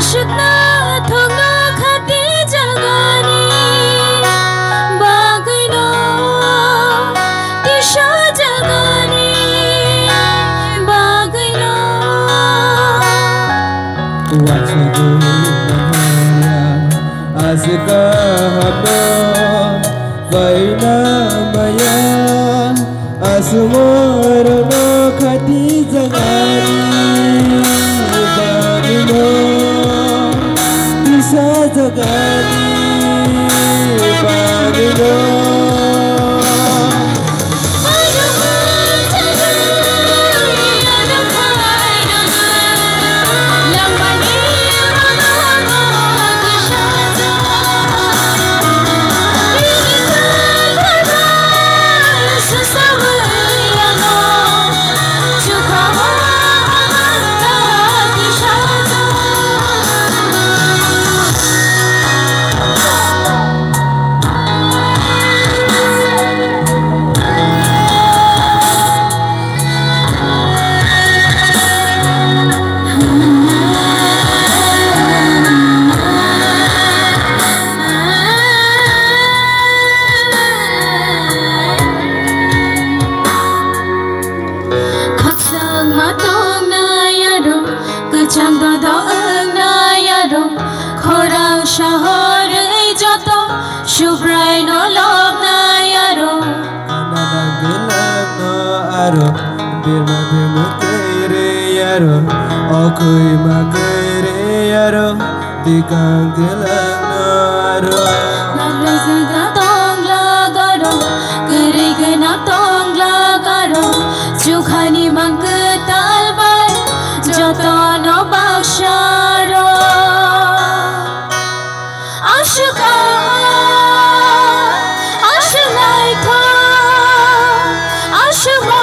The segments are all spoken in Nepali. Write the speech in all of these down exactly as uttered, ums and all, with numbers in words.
आशुकना थोंगना खाती जगानी बागैनो दिशा जगानी बागैनो वाचगो आजका हबो बैना माया असमोर नो खाती जगानी बागैनो दिशा जगानी बागैनो Birma birma kere yaro, okoi ma kere yaro, dikang gelang naro. Nalai zega tong lagaro, kere gena tong lagaro, chukhani mang ketal bar, joto no baksharo. Ashuka, ashulai tho, ashuka.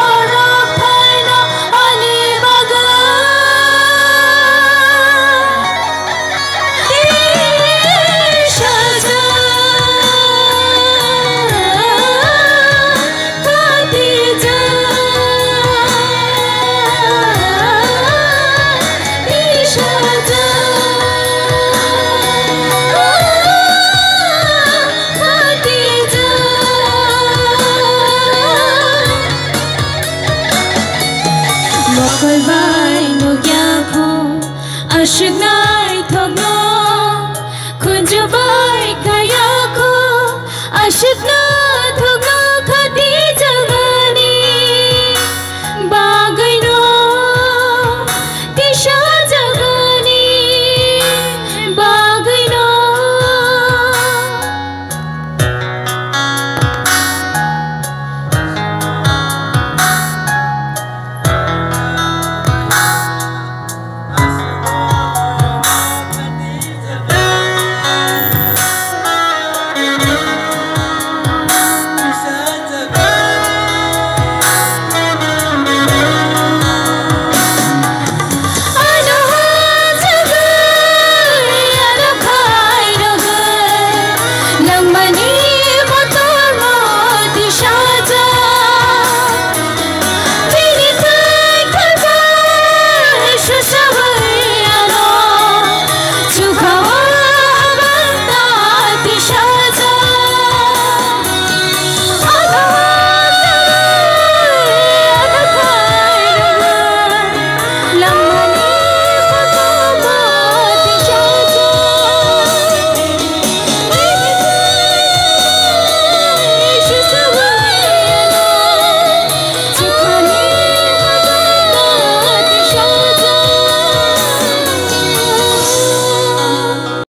Ashik nai thog